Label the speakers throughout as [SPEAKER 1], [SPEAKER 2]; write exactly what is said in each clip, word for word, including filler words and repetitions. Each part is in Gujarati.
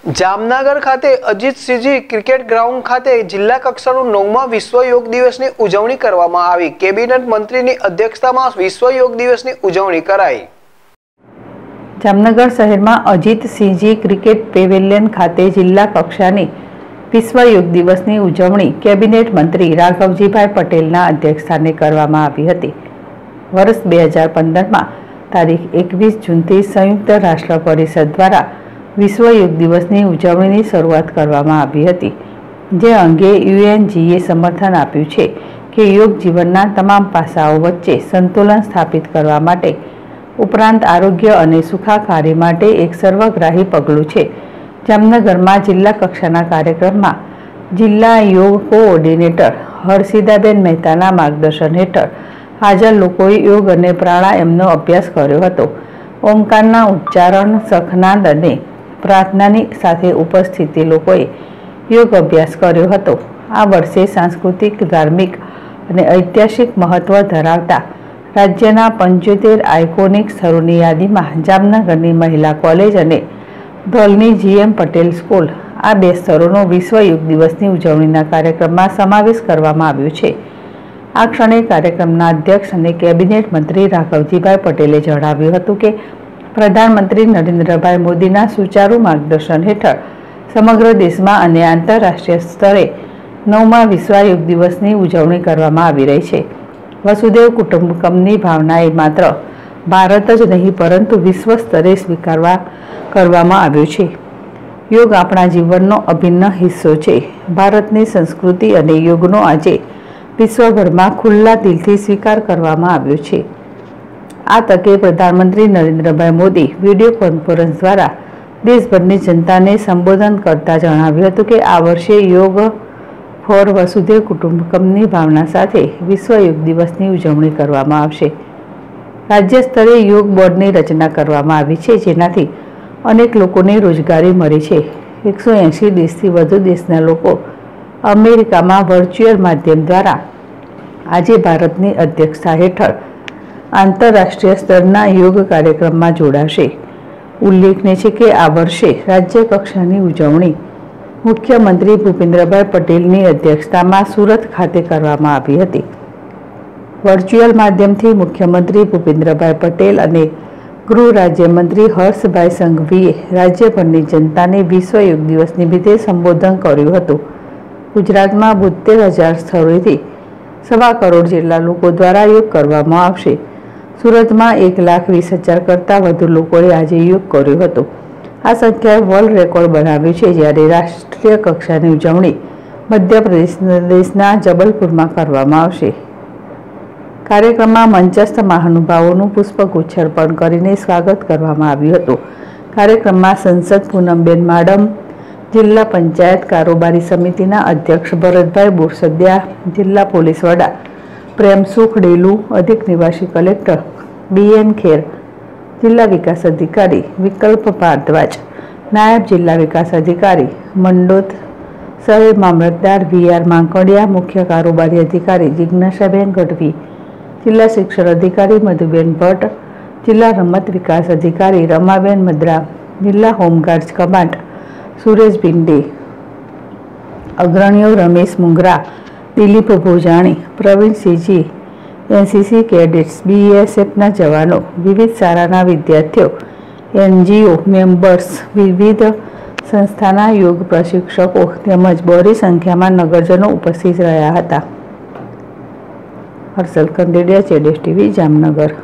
[SPEAKER 1] જામનગર ખાતે અજીતસિંહજી ક્રિકેટ ગ્રાઉન્ડ ખાતે જિલ્લા કક્ષાનો નવમા વિશ્વ યોગ દિવસની ઉજવણી કરવામાં આવી। કેબિનેટ મંત્રીની અધ્યક્ષતામાં વિશ્વ યોગ દિવસની ઉજવણી કરાઈ।
[SPEAKER 2] જામનગર શહેરમાં અજીતસિંહજી ક્રિકેટ પેવેલિયન ખાતે જિલ્લા કક્ષાની વિશ્વ યોગ દિવસની ઉજવણી કેબિનેટ મંત્રી રાઘવજીભાઈ પટેલના અધ્યક્ષસ્થાને કરવામાં આવી હતી। વર્ષ બે હજાર પંદરમાં તારીખ એકવીસ જૂનથી સંયુક્ત રાષ્ટ્ર પરિષદ દ્વારા વિશ્વ યોગ દિવસની ઉજવણીની શરૂઆત કરવામાં આવી હતી, જે અંગે યુએનજીએ સમર્થન આપ્યું છે કે યોગ જીવનના તમામ પાસાઓ વચ્ચે સંતુલન સ્થાપિત કરવા માટે ઉપરાંત આરોગ્ય અને સુખાકારી માટે એક સર્વગ્રાહી પગલું છે। જામનગરમાં જિલ્લા કક્ષાના કાર્યક્રમમાં જિલ્લા યોગ કોઓર્ડિનેટર હર્ષિદાબેન મહેતાના માર્ગદર્શન હેઠળ હાજર લોકોએ યોગ અને પ્રાણાયામનો અભ્યાસ કર્યો હતો। ઓમકારના ઉચ્ચારણ, સખનાદ અને પ્રાર્થનાની સાથે ઉપસ્થિત લોકોએ યોગ અભ્યાસ કર્યો હતો। આ વર્ષે સાંસ્કૃતિક, ધાર્મિક અને ઐતિહાસિક મહત્વ ધરાવતા રાજ્યના પંચોતેર આઇકોનિક સ્થળોની યાદીમાં જામનગરની મહિલા કોલેજ અને ધોલની જીએમ પટેલ સ્કૂલ આ બે સ્થળોનો વિશ્વ યોગ દિવસની ઉજવણીના કાર્યક્રમમાં સમાવેશ કરવામાં આવ્યો છે। આ ક્ષણે કાર્યક્રમના અધ્યક્ષ અને કેબિનેટ મંત્રી રાઘવજીભાઈ પટેલે જણાવ્યું હતું કે પ્રધાનમંત્રી નરેન્દ્રભાઈ મોદીના સુચારુ માર્ગદર્શન હેઠળ સમગ્ર દેશમાં અને આંતરરાષ્ટ્રીય સ્તરે નવમા વિશ્વ યોગ દિવસની ઉજવણી કરવામાં આવી રહી છે। વસુદેવ કુટુંબકમની ભાવના એ માત્ર ભારત જ નહીં પરંતુ વિશ્વ સ્તરે સ્વીકારવા કરવામાં આવ્યો છે। યોગ આપણા જીવનનો અભિન્ન હિસ્સો છે। ભારતની સંસ્કૃતિ અને યોગનો આજે વિશ્વભરમાં ખુલ્લા દિલથી સ્વીકાર કરવામાં આવ્યો છે। આ તકે પ્રધાનમંત્રી નરેન્દ્રભાઈ મોદી વિડીયો કોન્ફરન્સ દ્વારા દેશભરની જનતાને સંબોધન કરતા જણાવ્યું હતું કે આ વર્ષે યોગ ફોર વસુદેવ કુટુંબકમની ભાવના સાથે વિશ્વ યોગ દિવસની ઉજવણી કરવામાં આવશે। રાજ્ય સ્તરે યોગ બોર્ડની રચના કરવામાં આવી છે, જેનાથી અનેક લોકોને રોજગારી મળી છે। એકસો એંશી દેશથી વધુ દેશના લોકો અમેરિકામાં વર્ચ્યુઅલ માધ્યમ દ્વારા આજે ભારતની અધ્યક્ષતા હેઠળ આંતરરાષ્ટ્રીય સ્તરના યોગ કાર્યક્રમમાં જોડાશે। ઉલ્લેખનીય છે કે આ વર્ષે રાજ્ય કક્ષાની ઉજવણી મુખ્યમંત્રી ભૂપેન્દ્રભાઈ પટેલની અધ્યક્ષતામાં સુરત ખાતે કરવામાં આવી હતી। વર્ચ્યુઅલ માધ્યમથી મુખ્યમંત્રી ભૂપેન્દ્રભાઈ પટેલ અને ગૃહ રાજ્યમંત્રી હર્ષભાઈ સંઘવીએ રાજ્યભરની જનતાને વિશ્વ યોગ દિવસ નિમિત્તે સંબોધન કર્યું હતું। ગુજરાતમાં બોતેર હજાર સ્થળોએથી સવા કરોડ જેટલા લોકો દ્વારા યોગ કરવામાં આવશે। સુરતમાં એક લાખ વીસ હજાર કરતાં વધુ લોકોએ આજે યોગ કર્યો હતો। આ સંખ્યાએ વર્લ્ડ રેકોર્ડ બનાવ્યો છે, જ્યારે રાષ્ટ્રીય કક્ષાની ઉજવણી મધ્યપ્રદેશના જબલપુરમાં કરવામાં આવશે। કાર્યક્રમમાં મંચસ્થ મહાનુભાવોનું પુષ્પગુચ્છ અર્પણ કરીને સ્વાગત કરવામાં આવ્યું હતું। કાર્યક્રમમાં સંસદ પૂનમબેન માડમ, જિલ્લા પંચાયત કારોબારી સમિતિના અધ્યક્ષ ભરતભાઈ બોરસદિયા, જિલ્લા પોલીસ વડા પ્રેમસુખ ડેલુ, અધિક નિવાસી કલેક્ટર બીએન ખેર, જિલ્લા વિકાસ અધિકારી વિકલ્પ ભારદ્વાજ, નાયબ જિલ્લા વિકાસ અધિકારી મંડોદ, શહેર મામલતદાર વીઆર માંકડિયા, મુખ્ય કારોબારી અધિકારી જિજ્ઞાસાબેન ગઢવી, જિલ્લા શિક્ષણ અધિકારી મધુબેન ભટ્ટ, જિલ્લા રમત વિકાસ અધિકારી રમાબેન મદ્રા, જિલ્લા હોમગાર્ડ્સ કમાન્ડ સુરેશ ભિંડે, અગ્રણીઓ રમેશ મુંગરા, દિલીપ ભોજાણી, પ્રવીણસિંહજી, એનસીસી કેડેટ્સ, બીએસએફના જવાનો, વિવિધ શાળાના વિદ્યાર્થીઓ, એનજીઓ મેમ્બર્સ, વિવિધ સંસ્થાના યોગ પ્રશિક્ષકો તેમજ બહોળી સંખ્યામાં નગરજનો ઉપસ્થિત રહ્યા હતા। હર્ષલ કંદેડિયા, જેડેશ ટીવી, જામનગર।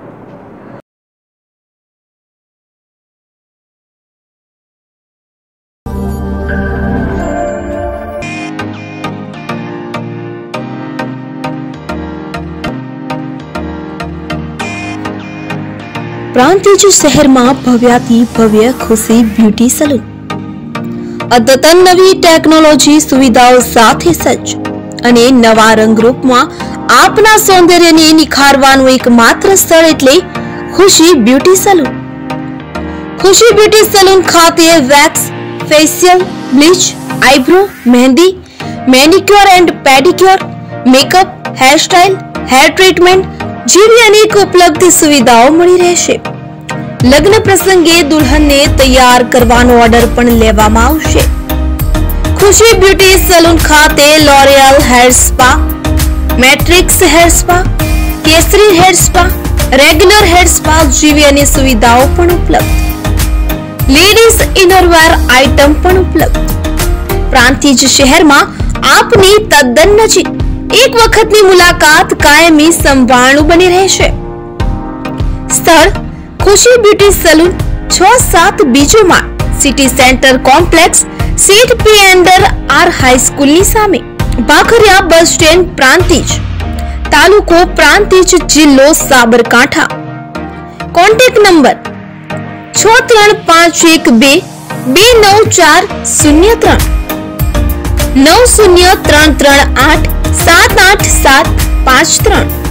[SPEAKER 3] પ્રાંતિજ શહેરમાં ભવ્યાતિ ભવ્ય ખુશી બ્યુટી સલૂન અદ્યતન નવી ટેકનોલોજી સુવિધાઓ સાથે સજ્જ અને નવા રંગરૂપમાં આપના સૌંદર્યને નિખારવાનું એકમાત્ર સ્થળ એટલે Khushi beauty salon. Khushi beauty salon ખાતે wax, facial, bleach, eyebrow, mehndi, manicure and pedicure, makeup, hairstyle, hair treatment જેવી અનેક ઉપલબ્ધ સુવિધાઓ મળી રહેશે। લગ્ન પ્રસંગે દુલ્હનને તૈયાર કરવાનો ઓર્ડર પણ લેવામાં આવશે. ખુશી બ્યુટી સલૂન ખાતે L'Oreal hair spa, matrix hair spa, Kesari hair spa, regular hair spa જેવી અન્ય સુવિધાઓ પણ ઉપલબ્ધ. લેડીઝ ઇનરવેર આઇટમ પણ ઉપલબ્ધ. પ્રાંતિજ શહેરમાં આપની તદ્દન નજીક એક વખતની મુલાકાત કાયમી સંભાળનું બની રહેશે. સ્થળ ખુશી બ્યુટી સલૂન, છ સાત બીજો માળ, સિટી સેન્ટર કોમ્પ્લેક્સ, સીટ પી એન્ડર આર હાઈસ્કૂલની સામે, ભાખરિયા બસ સ્ટેન્ડ, પ્રાંતિજ, તાલુકો પ્રાંતિજ, જિલ્લો સાબરકાંઠા. કોન્ટેક્ટ નંબર છ ત્રણ પાંચ એક બે બે નવ ચાર શૂન્ય ત્રણ, નવ શૂન્ય ત્રણ ત્રણ આઠ સાત આઠ સાત પાંચ ત્રણ.